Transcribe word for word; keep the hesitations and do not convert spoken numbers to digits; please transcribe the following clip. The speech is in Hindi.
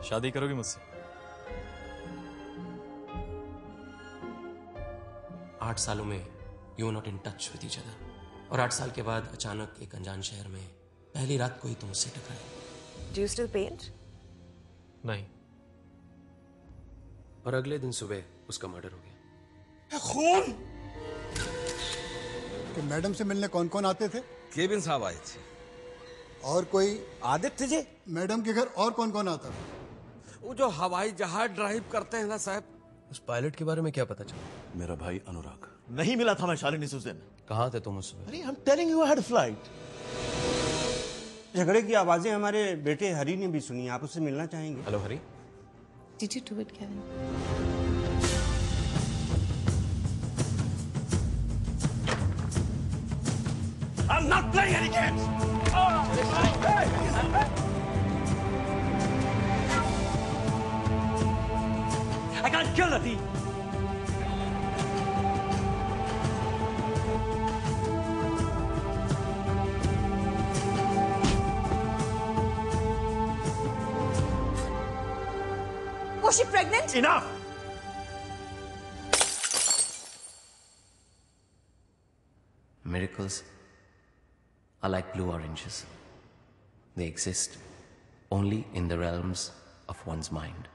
शादी करोगी मुझसे? आठ सालों में you not in touch with each other, और आठ साल के बाद अचानक एक अनजान शहर में पहली रात को ही तुम उससे टकराए। Do you still paint? नहीं। और अगले दिन सुबह उसका मर्डर हो गया। खून! कि मैडम से मिलने कौन कौन आते थे? केबिन साहब आए थे। और कोई? आदित्य जी। मैडम के घर और कौन कौन आता था? वो जो हवाई जहाज ड्राइव करते हैं ना साहब। उस पायलट के बारे में क्या पता चला? मेरा भाई अनुराग। नहीं मिला था मैं शालिनी से उस दिन। कहाँ थे तुम उस समय? अरे I'm telling you I had a flight. झगड़े की आवाजें हमारे बेटे हरी ने भी सुनी। आप उससे मिलना चाहेंगे? Hello Hari. Did you do it, Kevin? I'm not playing any games. I can't kill Ati. Was she pregnant? Enough. Miracles are like blue oranges. They exist only in the realms of one's mind.